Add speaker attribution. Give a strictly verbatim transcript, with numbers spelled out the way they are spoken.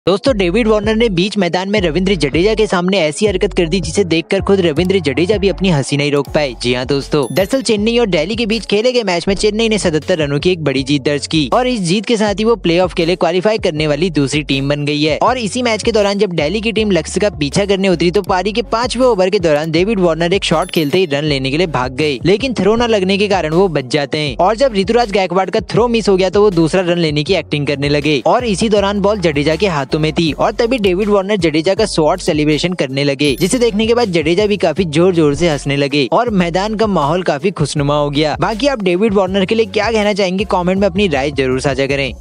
Speaker 1: दोस्तों David Warner ने बीच मैदान में रविंद्र जडेजा के सामने ऐसी हरकत कर दी जिसे देखकर खुद रविंद्र जडेजा भी अपनी हंसी नहीं रोक पाए। जी हां दोस्तों, दरअसल चेन्नई और दिल्ली के बीच खेले गए मैच में चेन्नई ने सतहत्तर रनों की एक बड़ी जीत दर्ज की और इस जीत के साथ ही वो प्लेऑफ के लिए क्वालिफाई करने वाली दूसरी टीम बन गई है। और इसी मैच के दौरान जब दिल्ली की टीम लक्ष्य का पीछा करने उतरी तो पारी के पांचवें ओवर के दौरान डेविड वार्नर एक शॉट खेलते ही रन लेने के लिए भाग गए, लेकिन थ्रो न लगने के कारण वो बच जाते हैं। और जब ऋतुराज गायकवाड़ का थ्रो मिस हो गया तो वो दूसरा रन लेने की एक्टिंग करने लगे और इसी दौरान बॉल जडेजा के हाथों में थी और भी डेविड वार्नर जडेजा का शॉट सेलिब्रेशन करने लगे, जिसे देखने के बाद जडेजा भी काफी जोर जोर से हंसने लगे और मैदान का माहौल काफी खुशनुमा हो गया। बाकी आप डेविड वार्नर के लिए क्या कहना चाहेंगे, कमेंट में अपनी राय जरूर साझा करें।